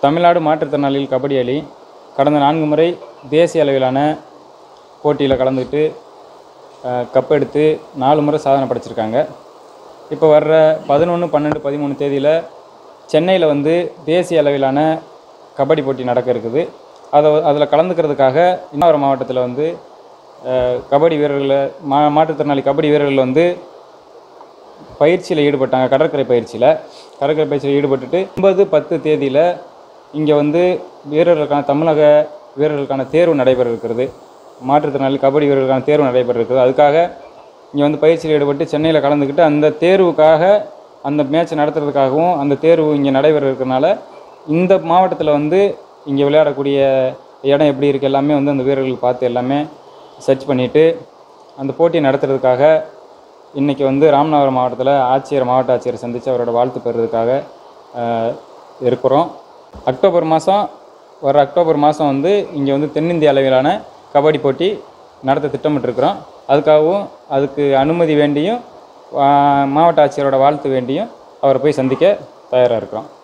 தமிழ்நாடு மாற்றுத்திறனாளிகள் கபடி அணி கடந்த 4 முறை தேசிய அளவிலான போட்டியில் கலந்துக்கிட்டு கப் எடுத்து 4 முறை சாதனை படைச்சிருக்காங்க. இப்போ வர்ற 11, 12, 13 தேதியில் சென்னையில் வந்து தேசிய அளவிலான கபடி போட்டி நடக்க இருக்குது. அதில் கலந்துக்கிறதுக்காக இன்னொரு மாவட்டத்தில் வந்து கபடி வீரர்களை மாற்றுத்திறனாளி கபடி வீரர்கள் வந்து பயிற்சியில் ஈடுபட்டாங்க. கடற்கரை பயிற்சியில் ஈடுபட்டுட்டு 9, 10 தேதியில் இங்கே வந்து தமிழக வீரர்களுக்கான தேர்வு நடைபெற இருக்கிறது. மாற்றுத்திறனாளி கபடி வீரர்களுக்கான தேர்வு நடைபெற இருக்குது. அதுக்காக இங்கே வந்து பயிற்சியில் ஈடுபட்டு சென்னையில் கலந்துக்கிட்டு அந்த தேர்வுக்காக அந்த மேட்ச் நடத்துறதுக்காகவும் அந்த தேர்வு இங்கே நடைபெற இருக்கிறனால இந்த மாவட்டத்தில் வந்து இங்கே விளையாடக்கூடிய இடம் எப்படி இருக்குது எல்லாமே வந்து அந்த வீரர்கள் பார்த்து எல்லாமே சர்ச் பண்ணிவிட்டு அந்த போட்டியை நடத்துறதுக்காக இன்றைக்கி வந்து ராமநாதபுரம் மாவட்டத்தில் மாவட்ட ஆட்சியரை சந்தித்து அவரோட வாழ்த்து பெறுறதுக்காக இருக்கிறோம். வர அக்டோபர் மாதம் வந்து இங்கே வந்து தென்னிந்திய அளவிலான கபடி போட்டி நடத்த திட்டமிட்டிருக்கிறோம். அதுக்கு அனுமதி வேண்டியும் மாவட்ட ஆட்சியரோட வாழ்த்து வேண்டியும் அவரை போய் சந்திக்க தயாராக இருக்கிறோம்.